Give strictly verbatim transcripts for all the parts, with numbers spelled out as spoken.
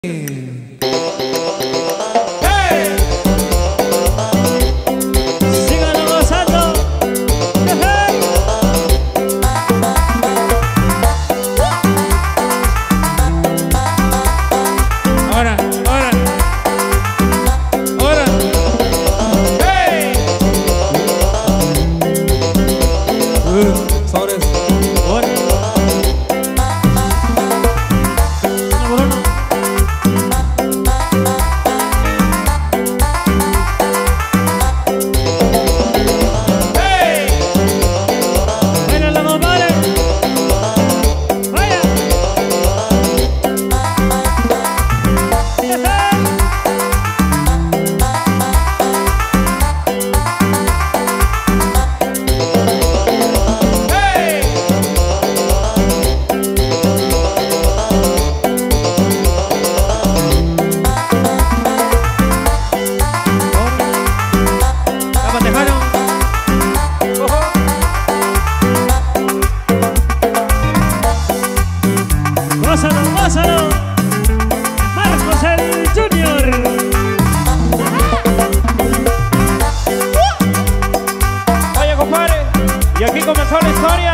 Y aquí comenzó la historia.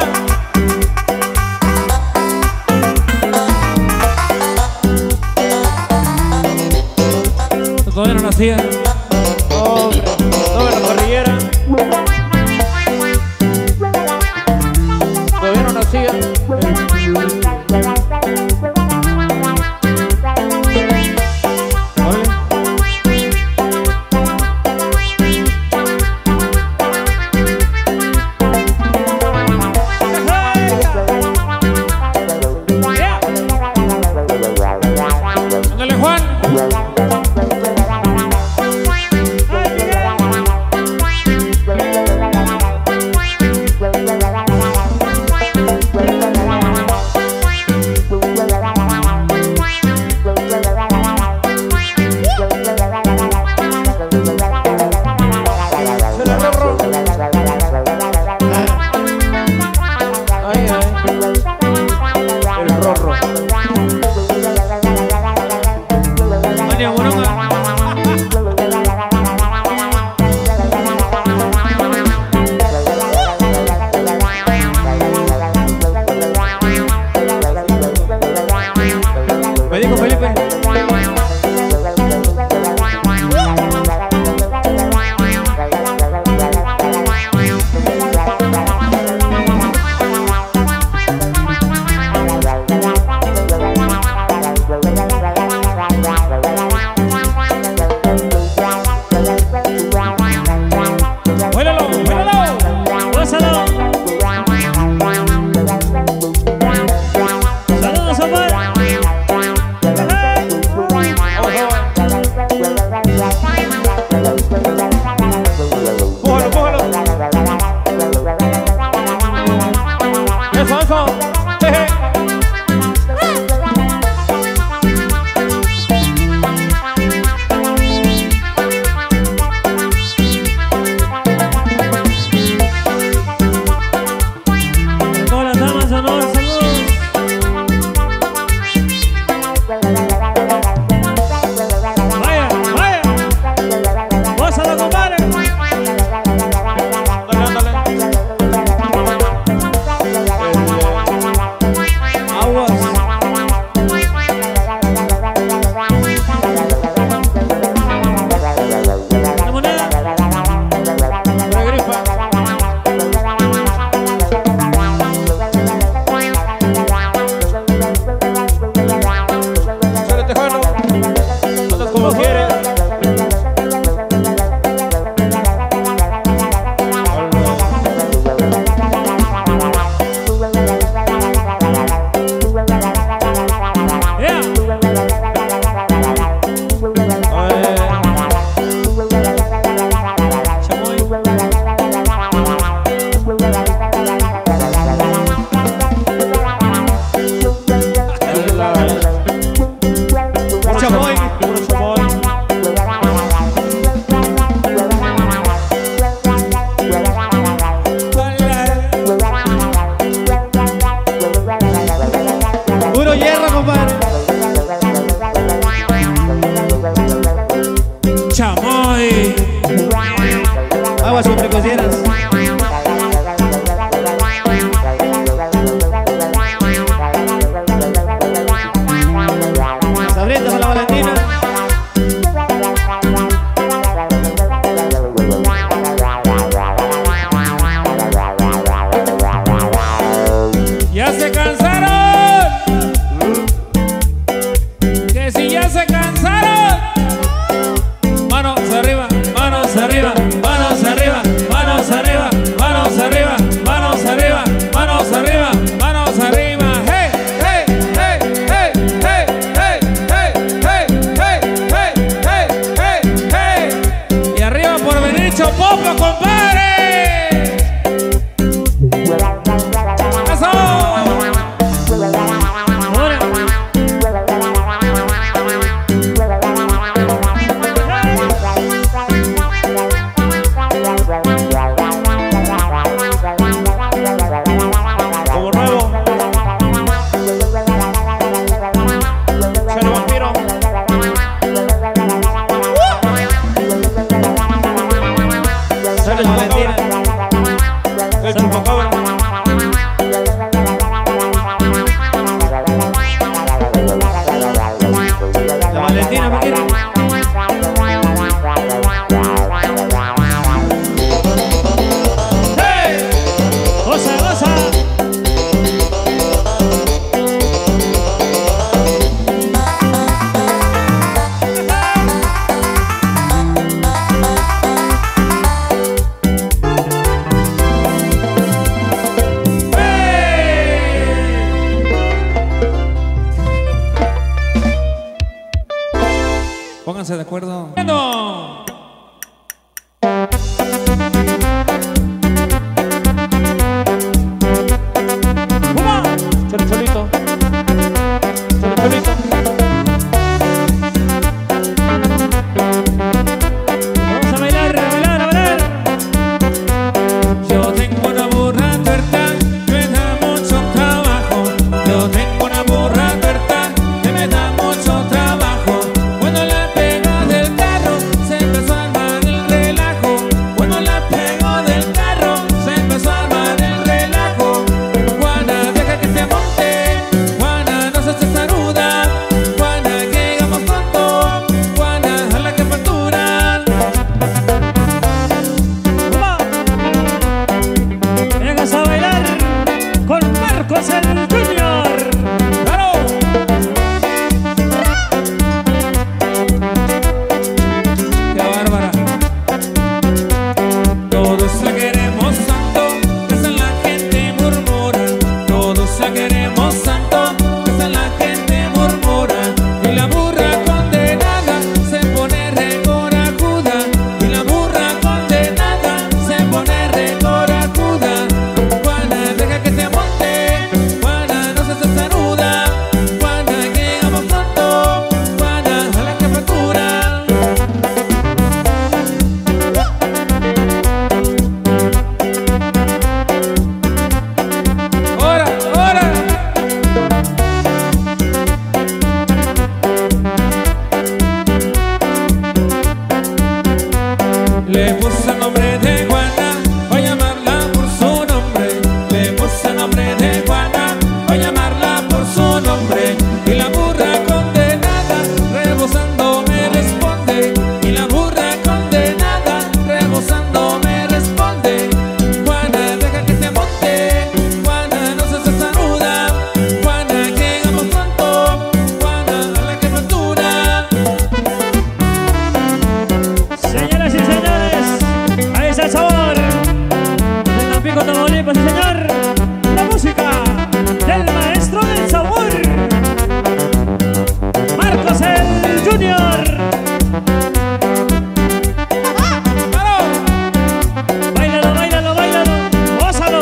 Todavía no nacía. Hombre, todavía no corriera. Todavía no nacía. Me dijo Felipe. ¡Vuélalo! ¡Vuélalo! ¡Gózalo! ¡Saludos, Omar! ¡Pújalo, pújalo! ¡Eso, eso! ¡Jeje! Todas las damas, honor, saludos. Vaya, vaya. Gózalo, compadre. Aguas. La moneda. La grifa. Sale Tejano. Andas como quieres. Yeah. Chamoy. Puro chamoy, puro chamoy. Puro hierro, compadre. Pónganse de acuerdo. ¡No! Cholo, cholito. Cholo, cholito. Vamos a bailar, a bailar, a bailar. Yo tengo una burra tuerta que me da mucho trabajo. Yo tengo una burra tuerta que me da mucho trabajo. Cuando la pego del carro se empezó a armar el relajo. Cuando la pego del carro se empezó a armar el relajo. Juana, deja que te monte. Juana, no seas testaruda. Juana, que llegamos pronto. Juana, a la jefatura. Vengas a bailar con Marcos el Junior. ¡Claro! ¡Qué bárbara! Todos la queremos santo, esa la gente murmura. Todos la queremos santo, esa la gente murmura. Y la burra condenada se pone recorajuda. Y la burra condenada se pone recorajuda. Juana, deja que te monte. Juana, no seas testaruda. Juana, que llegamos pronto. Juana, a la jefatura. ¡Hora, hora! Le puse el nombre de Juana, voy a llamarla por su nombre. Le puse el nombre de Juana, voy a llamarla por su nombre. Y la burra condenada, rebosando me responde. Y la burra condenada, rebosando me responde. Juana, deja que te monte. Juana, no seas testaruda. Juana, que llegamos pronto. Juana, a la jefatura. Señoras y señores, ahí está el sabor de Tampico, Tamaulipas, sí señor. La música del maestro del sabor, Marcos el Junior. Báilalo, báilalo, báilalo, gózalo.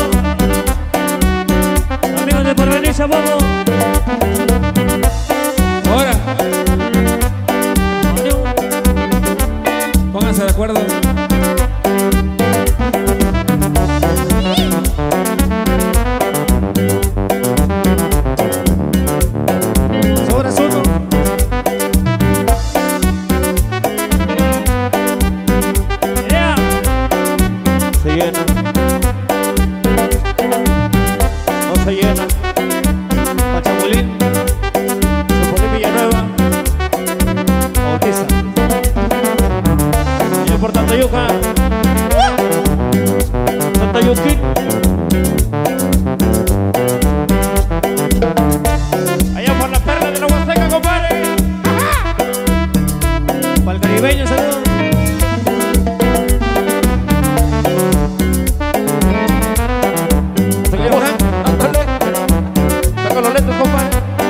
Amigos de Porvenir, Chabobo. Ahora, pónganse de acuerdo. Sobras uno. Yeah. Se llena. No se llena. Pachamulín. Chapulín Villanueva. Bautiza. Y por Tantayuca. Tantayuquín. Allá por la perla de la Huasteca, compadre. Para el caribeño, saludos. Seguimos, ¿eh? Ándale. Saca los lentes, compadre.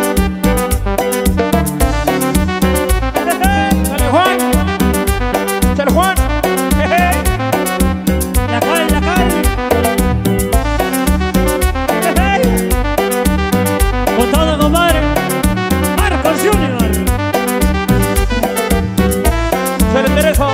Dale, Juan. Échale, Juan. Jeje. La cal, la cal. Jeje. Con todo, compadre. Marcos Junior. Se le interesa.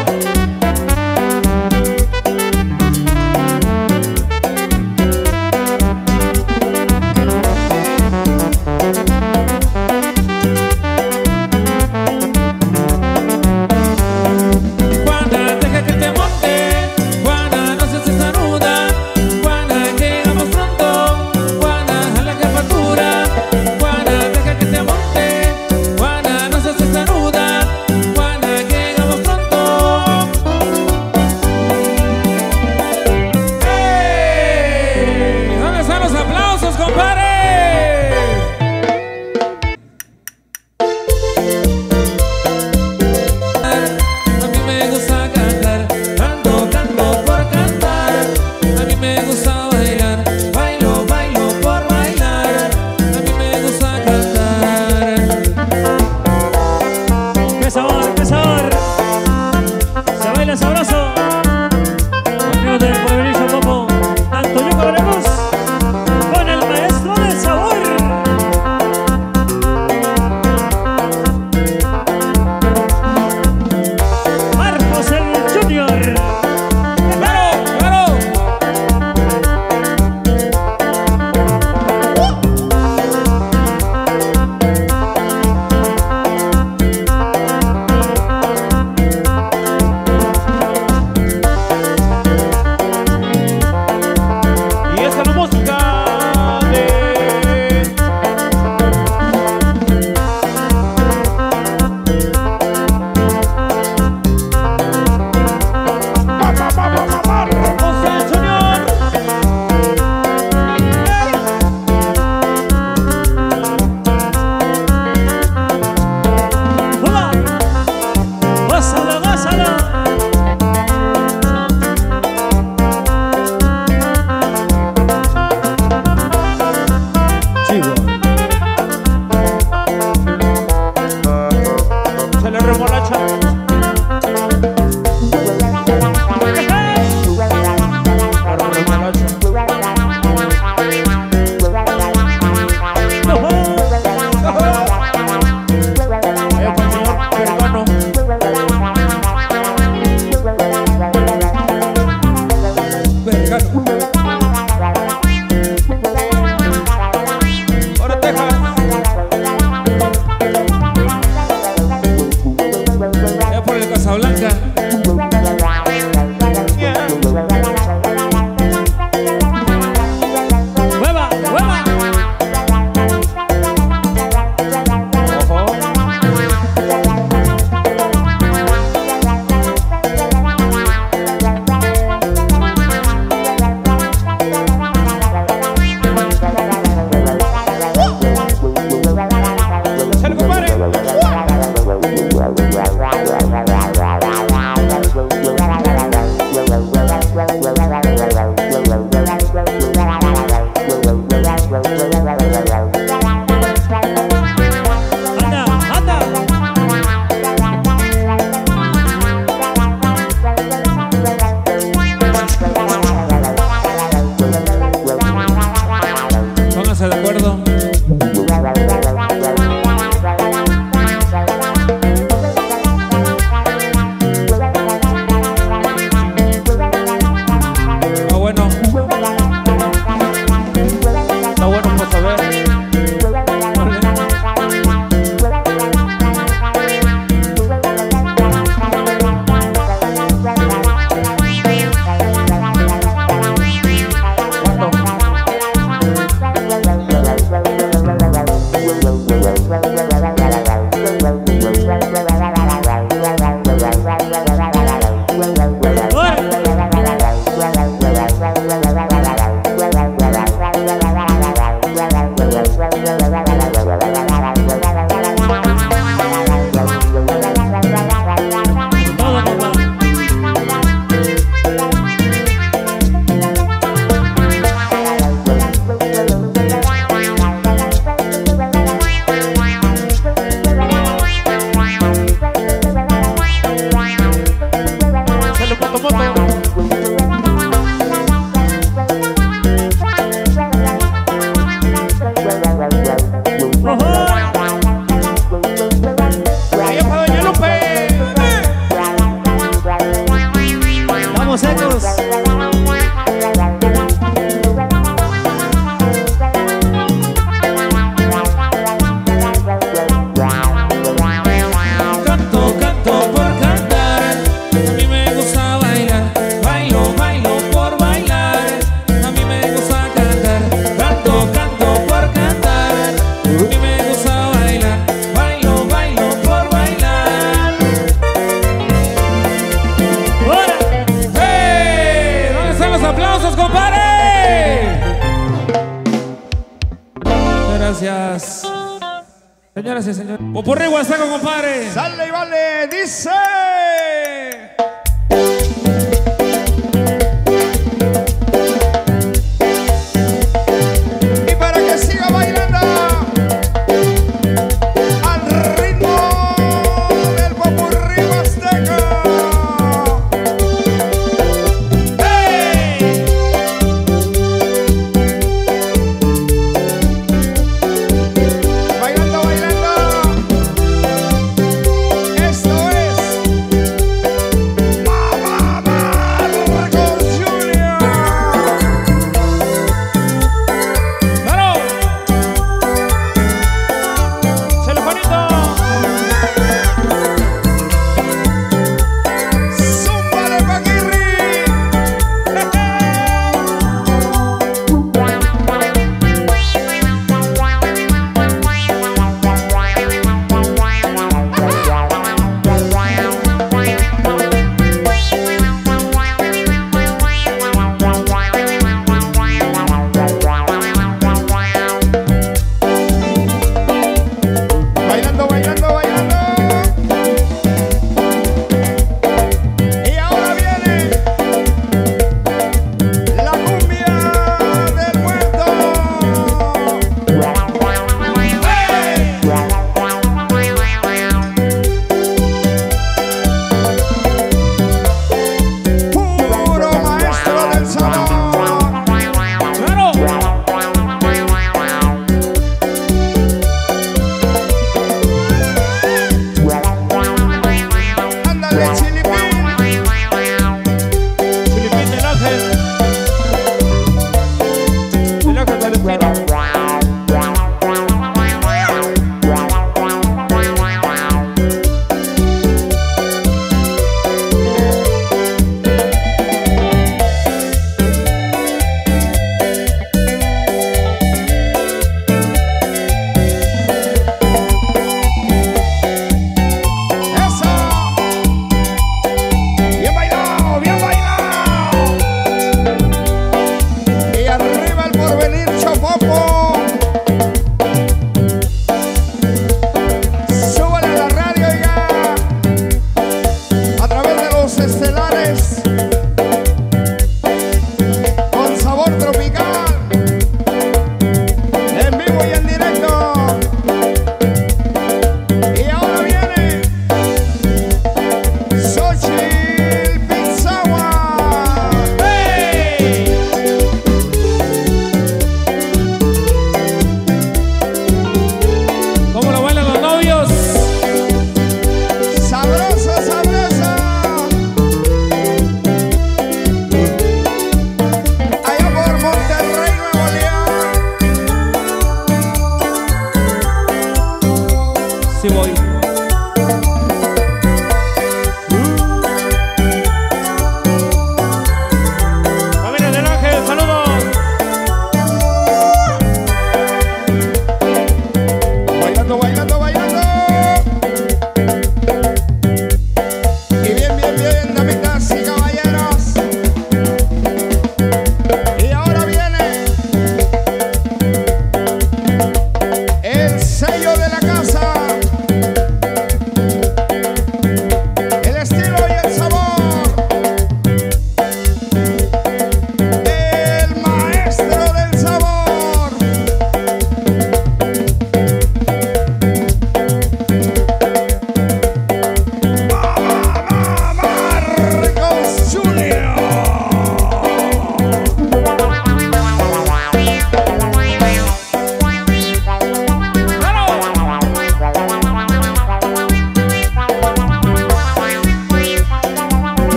Juana, deja que te monte. Juana, no seas testaruda. Juana, que llegamos pronto. Juana, a la jefatura. Juana, deja que te monte. Juana, no seas testaruda. Juana, que llegamos pronto. ¡Ey! ¿Dónde están los aplausos, compadre? A mí me gusta cantar, canto, canto por cantar. A mí me gusta bailar, bailo, bailo por bailar. A mí me gusta cantar. ¡Qué sabor, qué sabor! Baile sabroso. Amigos de Porvenir Chapopo, tanto yo corremos con el maestro del sabor. Marcos el Junior. ¡Claro, claro! Y esa es la música de Marcos el Junior. ¡Hola! ¡Gózalo, gózalo! Chivo. Se le remolacha. La remolacha. Allá para el señor Pergano. Vergano. Ahora Texas. Allá por el Casablanca. ¡Hueva, hueva! Ojo. ¡Sale, compadre! ¡Anda, anda! Pónganse de acuerdo. Ah, bueno. Está bueno para saber. Todo, papá. Sale moto, moto. ¡Ojo! Allá para Doña Lupe. ¡Vamos secos! Canto, canto por cantar. A mí me gusta bailar. Bailo, bailo por bailar. A mí me gusta cantar. Canto, canto por cantar. A mí me gusta bailar. Bailo, bailo por bailar. ¡Ahora! ¡Hey! ¿Dónde están los aplausos, compadre? Muchas gracias. Señoras y señores. Popurrí Huasteco, compadre. Sale y vale, dice. Y para que siga bailando al ritmo del popurrí huasteco.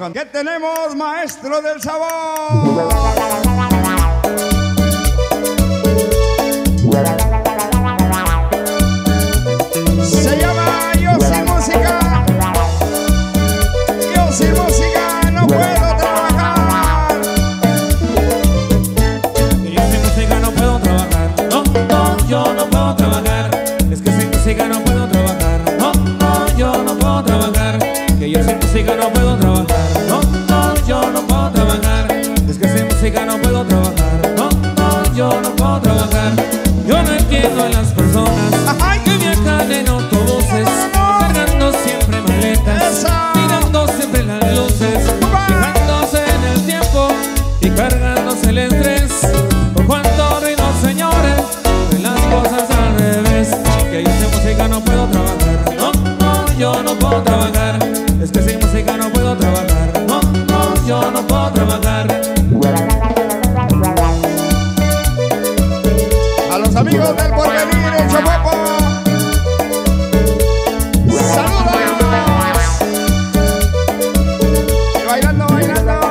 ¿Qué tenemos, maestro del sabor? Se llama Yo Sin Música. Yo sin música no puedo trabajar. Yo sin música no puedo trabajar. No, no, yo no puedo trabajar. Es que sin música no puedo trabajar. No, no, yo no puedo trabajar. Que yo sin música no puedo trabajar. No, no, yo no puedo trabajar. Es que sin música no puedo trabajar. No, no, yo no puedo trabajar. Yo no entiendo a las personas que viajan en autobuses, cargando siempre maletas, mirando siempre las luces, fijándose en el tiempo y cargándose el estrés. Por cuánto ruido, señores, de las cosas al revés. Que yo sin música no puedo trabajar. No, no, yo no puedo trabajar. Es que sin música no puedo trabajar. No, no, yo no puedo trabajar. A los amigos del Porvenir en Chopopo, saludos. Y bailando, bailando.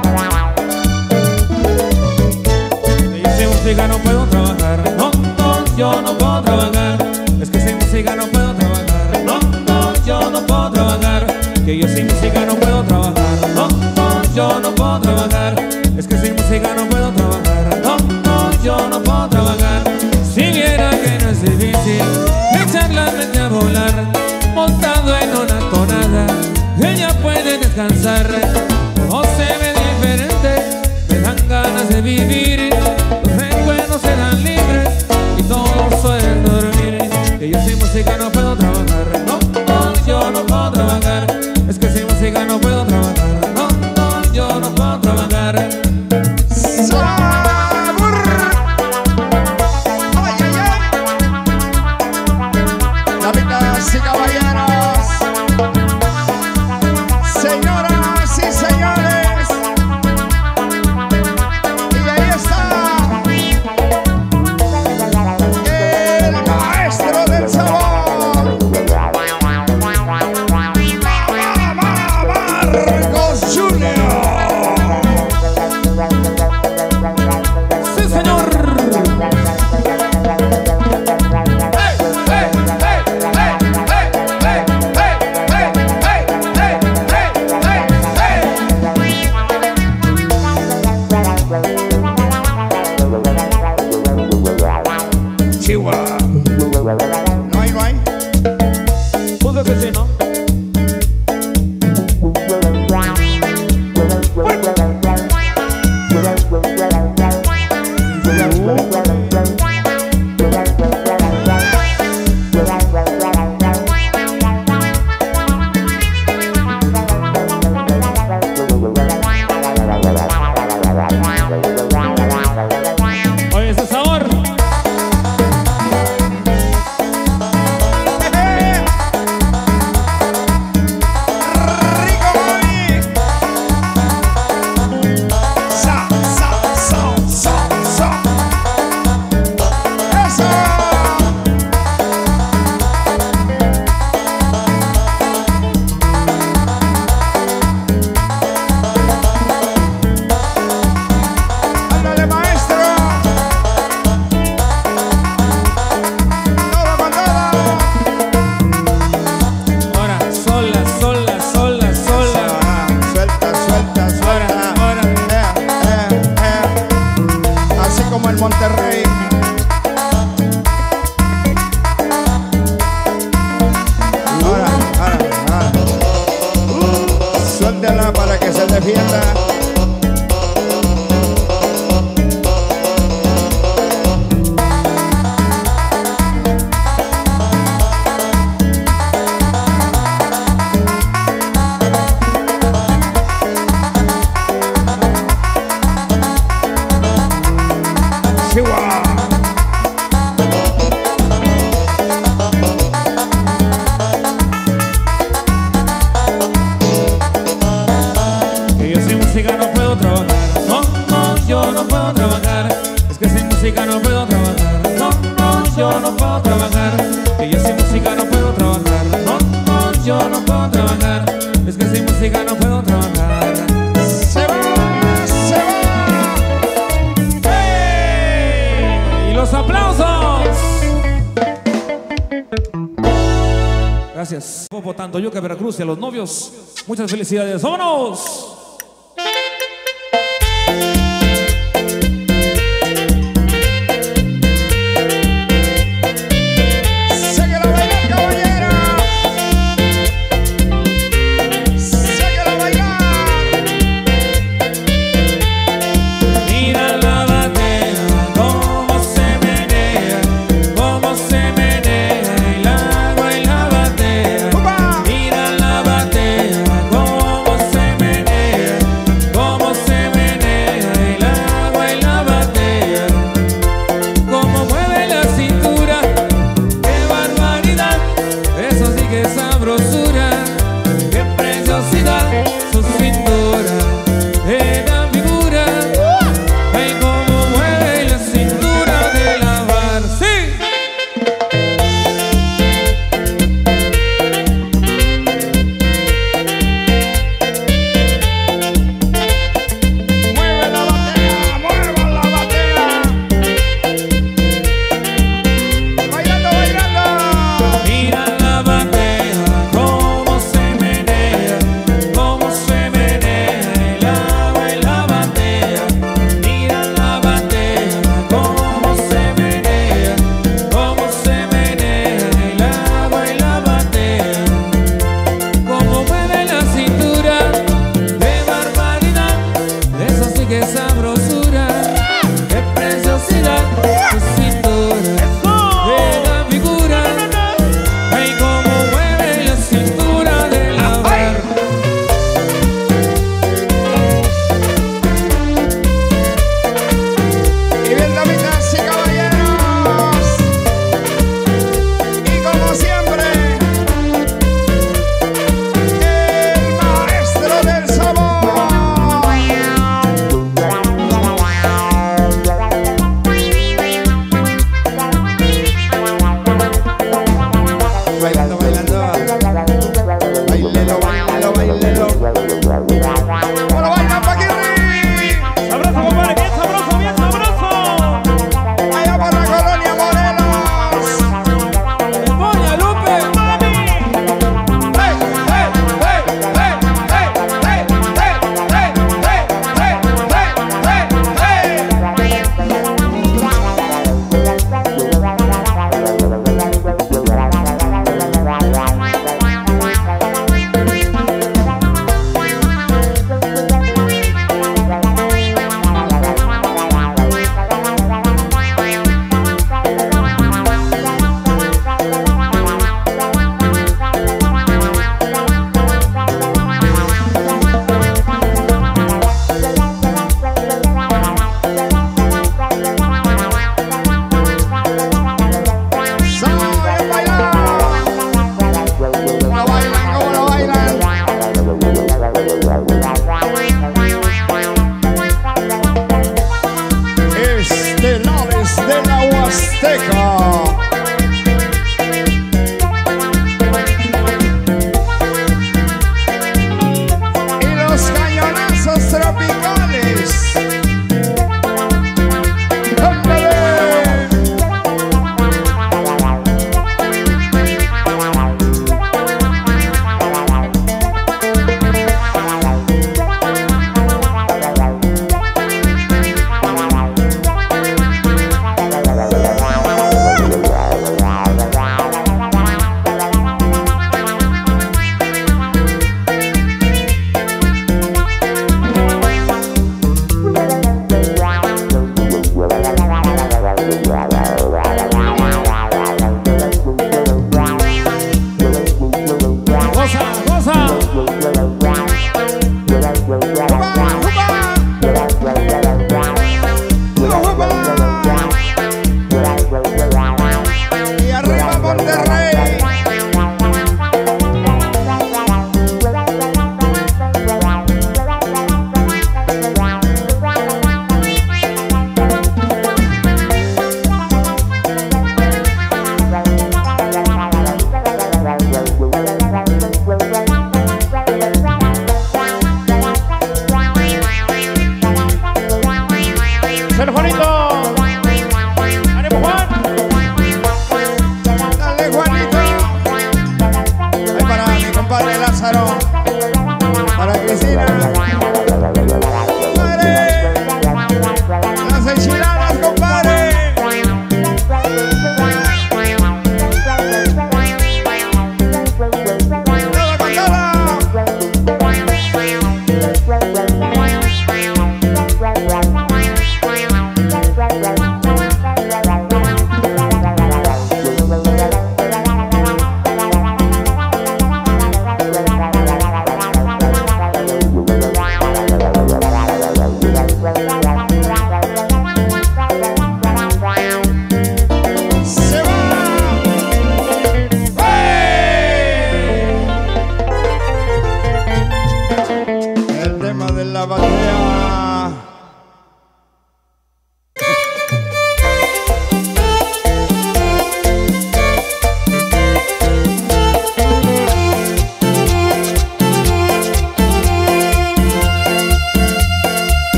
Yo sin música no puedo trabajar. No, no, yo no puedo trabajar. Es que sin música no puedo trabajar. No, no, yo no puedo trabajar. Que yo sin música no puedo trabajar. No, no, yo no puedo trabajar. Es que sin música no puedo trabajar. No, no, yo no puedo trabajar. Si viera que no es difícil echar la mente a volar, montado en una tonada, ella puede descansar. O se ve diferente, me dan ganas de vivir. Los recuerdos se dan libres y todos suelen dormir. Que yo sin música no puedo trabajar. No, no, yo no puedo trabajar. Es que sin música no puedo trabajar. No, no, yo no puedo trabajar. Damas y caballeros, señoras y señores, y ahí está el maestro del sabor, Marcos Junior. ¡Sí, señor! Chihuahua. No hay, no hay. Pudo que sí, ¿no? Oye, ese sabor. Rico Bobby. Sa, sa, sa, sa, sa. Eso. Ándale, maestro. Todo con todo. Ahora, sola, sola, sola, sola. Suelta, suelta, suelta. Ahora, ahora. Eh, eh, eh. Así como en Monterrey. Ahora, ahora, ahora. Suéltala para que se defienda. Chihuahua. Que yo sin música no puedo trabajar. No, no, yo no puedo trabajar. Es que sin música no puedo trabajar. No, no, yo no puedo trabajar. Que yo sin música no puedo trabajar. No, no, yo no puedo trabajar. Es que sin música no puedo trabajar. Gracias. Popo tanto Yuca, Veracruz y a los novios. Muchas felicidades. ¡Vámonos! Mira la batea, cómo se menea.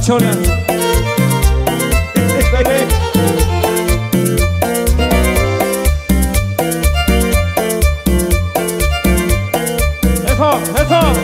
chola. Eso, eso.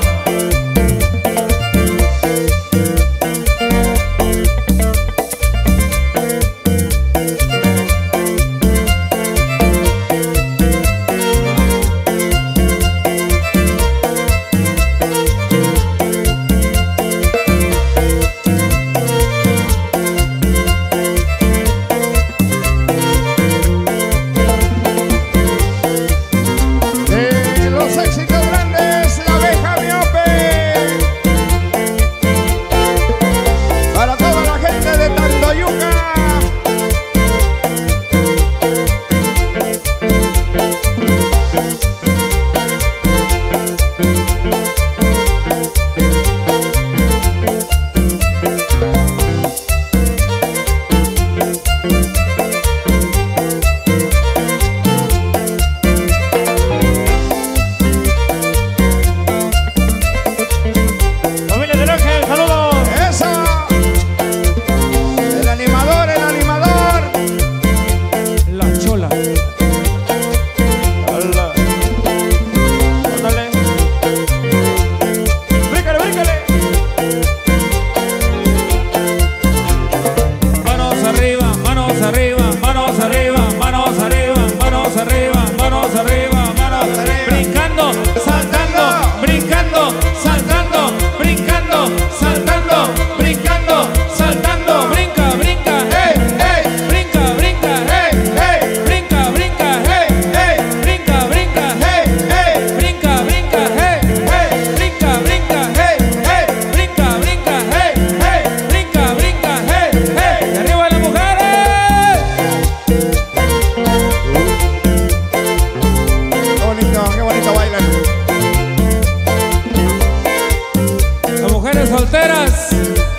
Solteras.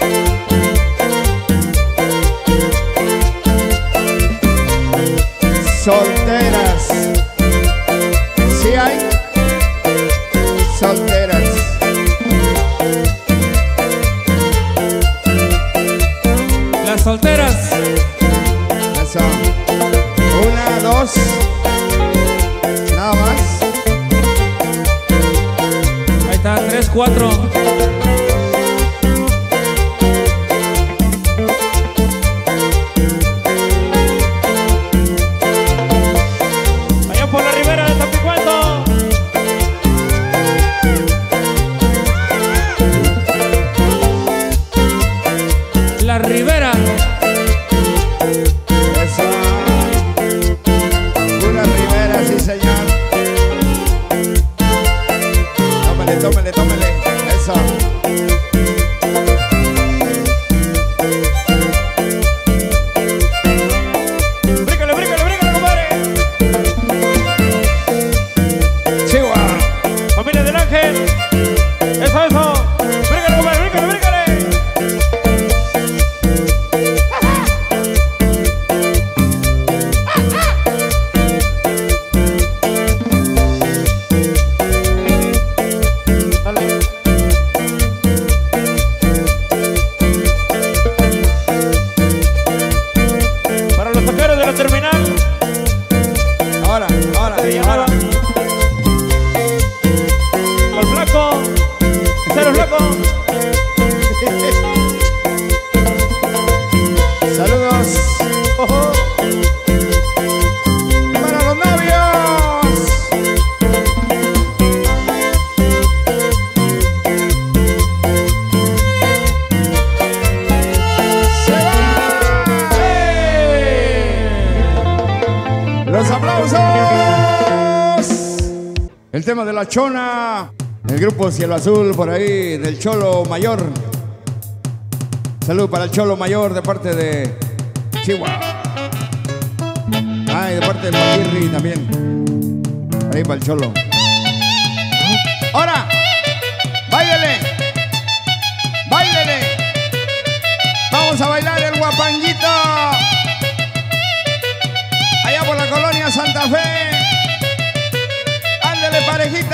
Solteras. ¿Sí hay? Solteras. Las solteras. Eso. Una, dos. Nada más. Ahí está, tres, cuatro. La Ribera. Eso. Una Ribera, sí señor. Tómele, tómele, tómele. Eso. Brícale, brícale, brícale, compadre. Chihuahua. Familia del Ángel. Eso, eso. Brícale, compadre, brícale, brícale. Para los saqueros de la terminal. Ahora, ahora, Se ahora. llamaba. Al flaco. Cero flaco. Saludos. Ojo. Para los novios. Se va. Los aplausos. El tema de la chona. El grupo Cielo Azul por ahí del Cholo Mayor. Salud para el Cholo Mayor de parte de Chihuahua. Ay, de parte de Paquirri también. Ahí para el Cholo. ¡Ahora! ¡Báilele! ¡Báilele! Vamos a bailar el guapanguito. Allá por la colonia Santa Fe. ¡Ándele, parejita!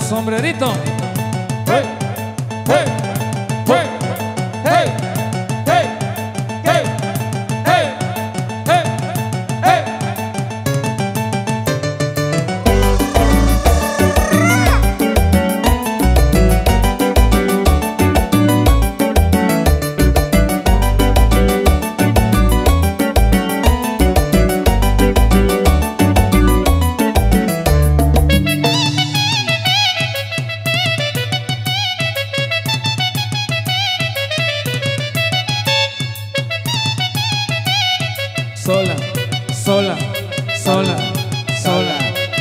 sombrerito. Hey, hey, hey, hey, hey, hey, hey, hey, hey. Sola, sola, sola, sola.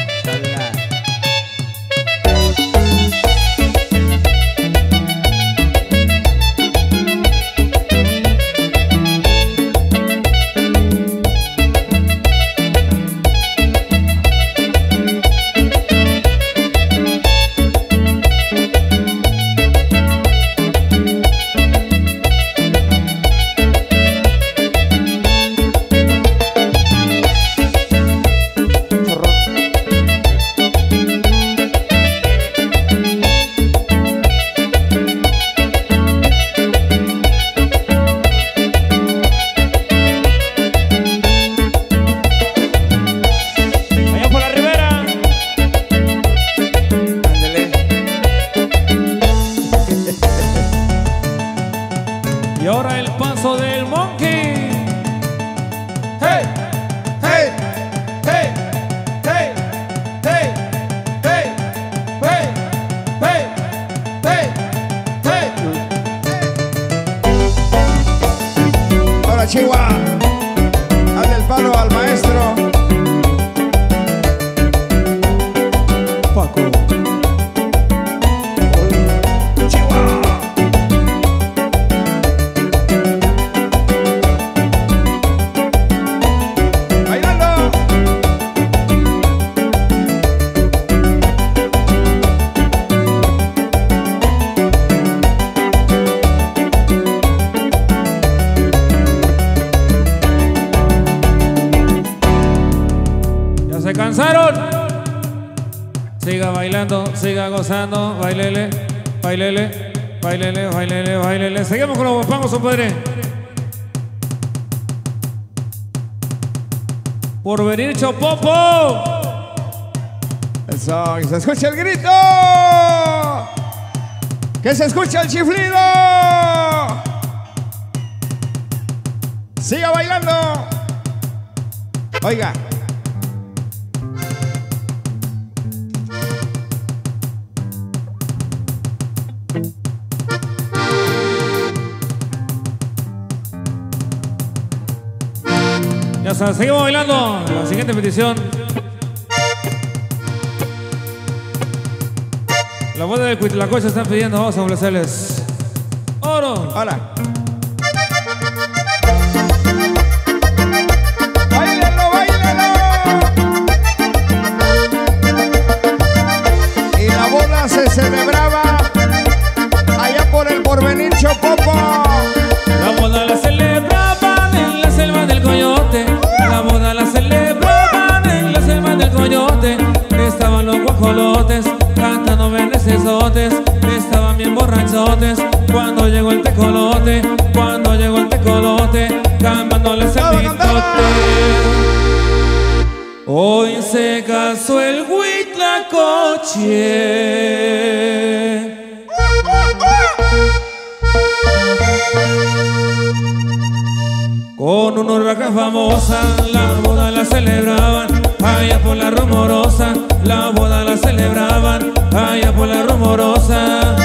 Allá por la ribera. Ándele. Y ahora el paso del monkey. Hey, hey, hey, hey, hey, hey, hey, hey, hey, hey. Ahora Chihuahua. Hazle el palo al maestro. Paco. Bailando. ¿Ya se cansaron? Siga bailando, siga gozando, bailele, bailele, bailele, bailele, bailele. Seguimos con los guapangos, compadre. Por venir Chopopo. Eso, que se escuche el grito. Que se escuche el chiflido. Siga bailando. Oiga. Ya está, seguimos bailando. La siguiente petición. La boda de Cuitlacoche están pidiendo, vamos a complacerles. Oro. Ahora. Báilelo, báilelo. Y la boda se celebraba allá por el Porvenir Chopopo. La boda la celebraban en la selva del Coyote. La boda la celebraban en la selva del Coyote. Estaban los guajolotes cantando venecesotes. Estaban bien borrachotes cuando llegó el tecolote. Cuando llegó el tecolote, cantándoles el mitote. Hoy se casó el Huitlacoche con una urraca famosa. La boda la celebraban allá por la Rumorosa. La boda la celebraban allá por la Rumorosa.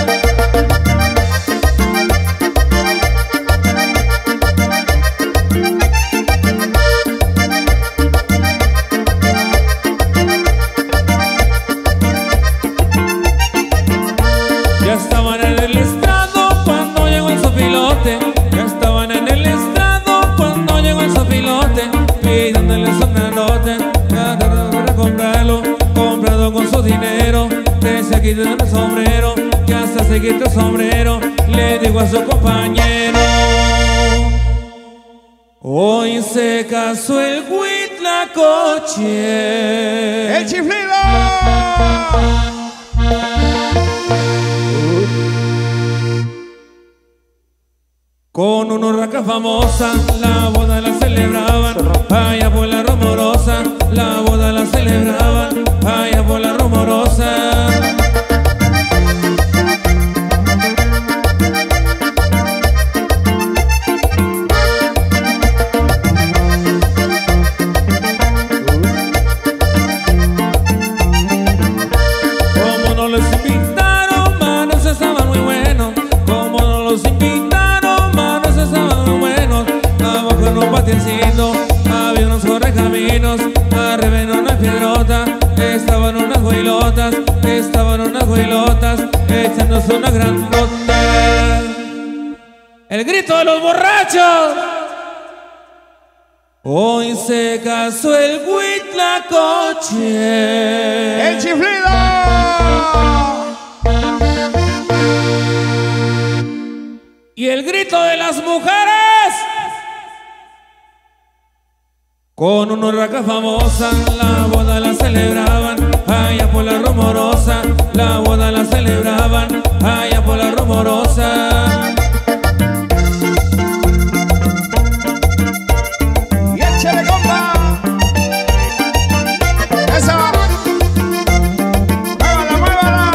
Ya estaban en el estrado cuando llegó el sopilote. Ya estaban en el estrado cuando llegó el sopilote, pidiéndole un grandote para comprarlo, comprado con su dinero. Que se quite el sombrero, que hasta se quite el sombrero. Le digo a su compañero: hoy se casó el Huitlacoche. ¡El chiflido! Con una urraca famosa, la boda la celebraban, allá por la Rumorosa, la boda la celebraban, allá por la Rumorosa. Como no los invitaron, manos estaban muy buenos, como no los invitaron, abajo en un patiecito había unos correcaminos, arriba en una piedrota estaban unas huilotas, estaban unas huilotas echándose una grandota. El grito de los borrachos. Hoy se casó el Huitlacoche. ¡El chiflido! Y el grito de las mujeres. Con una urraca famosa, la boda la celebraban, allá por la Rumorosa, la boda la celebraban, allá por la Rumorosa. ¡Y échale, compa! ¡Eso! ¡Muévala, muévala!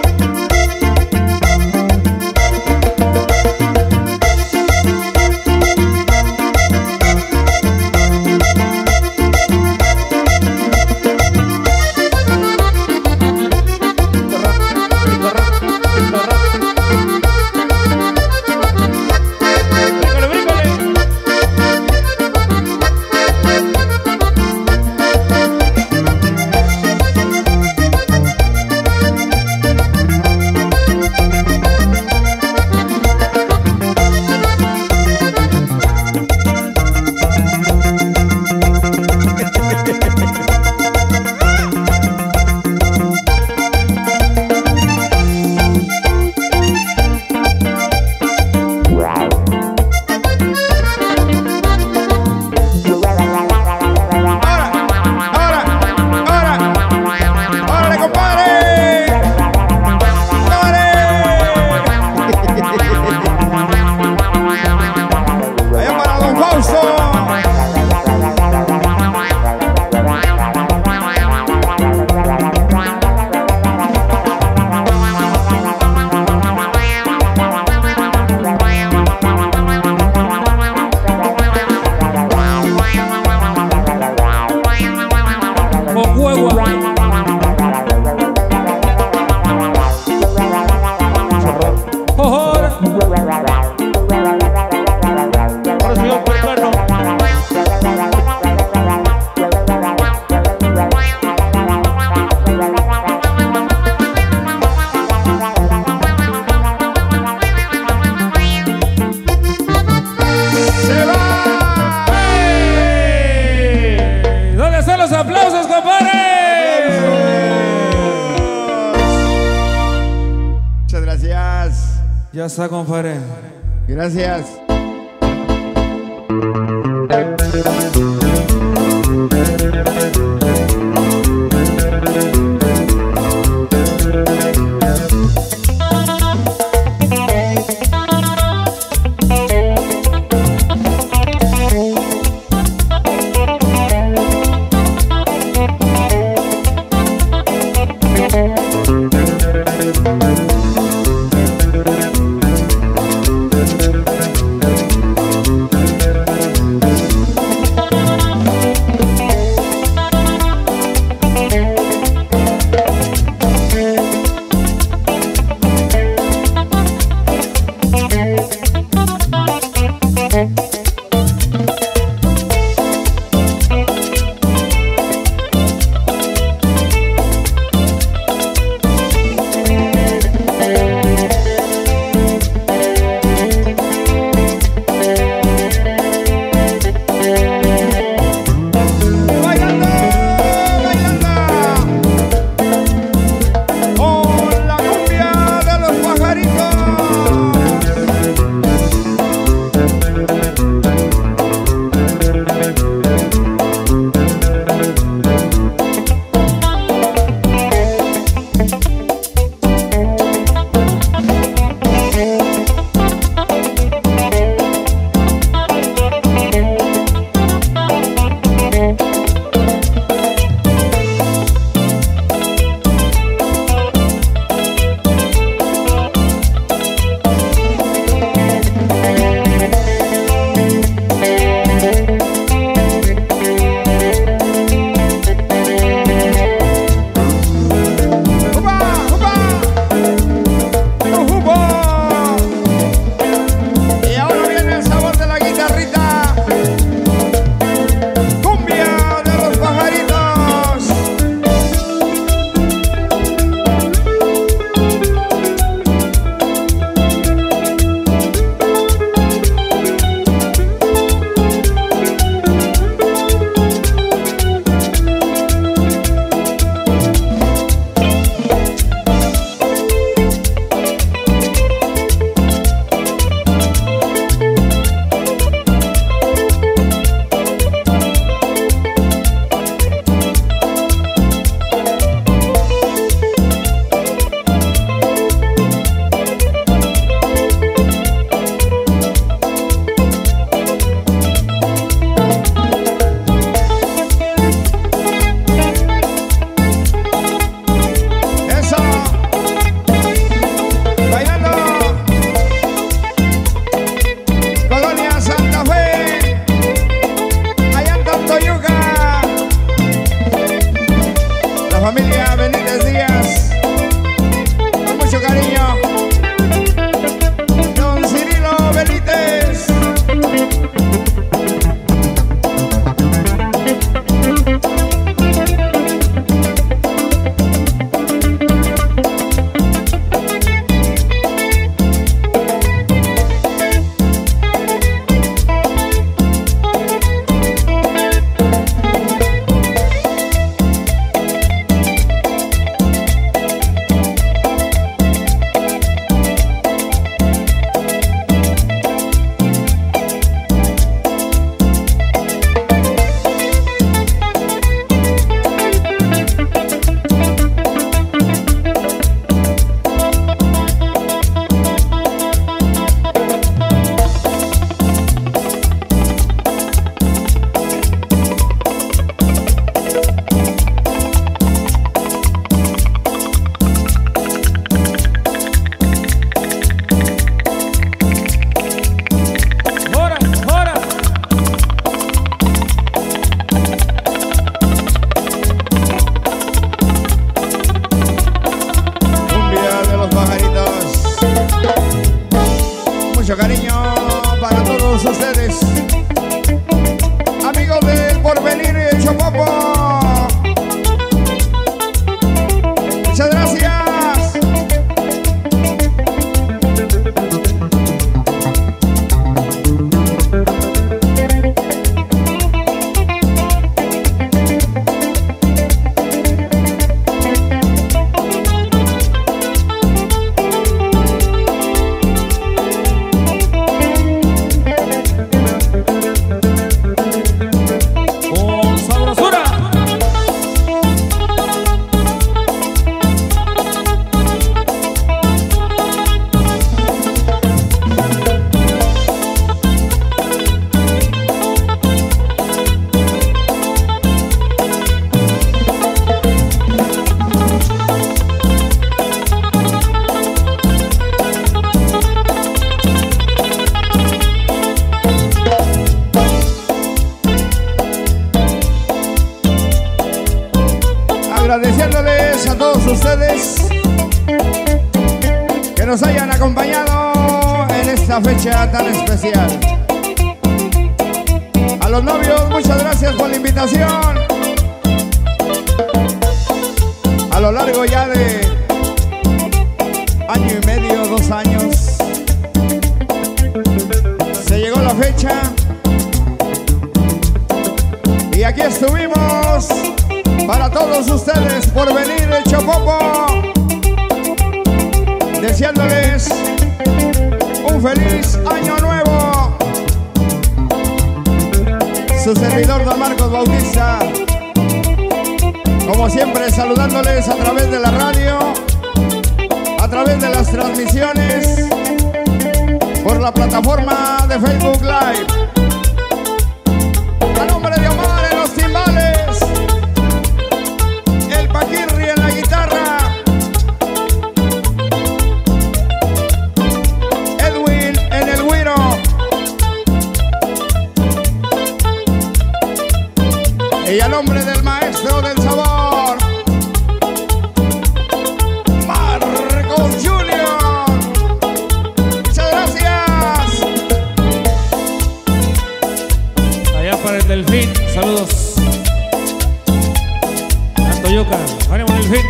Ya está, compadre. Gracias. Agradeciéndoles a todos ustedes que nos hayan acompañado en esta fecha tan especial. A los novios, muchas gracias por la invitación. A lo largo ya de año y medio, dos años, se llegó la fecha y aquí estuvimos para todos ustedes por venir de Chopopo, deseándoles un feliz año nuevo. Su servidor Don Marcos Bautista, como siempre saludándoles a través de la radio, a través de las transmisiones, por la plataforma de Facebook Live. A nombre de Omar en los timbales, el Paquirri en la guitarra, Edwin en el güiro, y a nombre del maestro del sabor, Marcos Junior. Muchas gracias. Allá para el Delfín, saludos. Antoyuca, ánimo Delfín.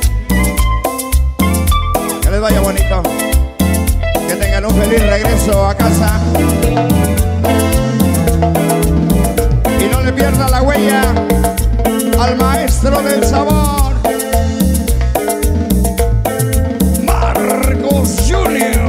Que les vaya bonito. Que tengan un feliz regreso a casa. Y no le pierda la huella al maestro del sabor, Marcos Junior.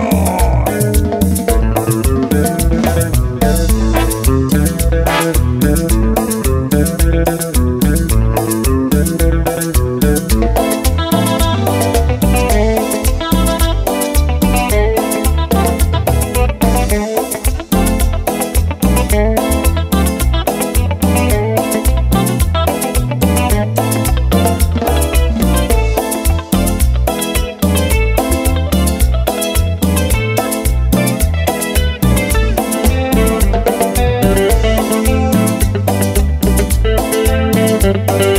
Thank you.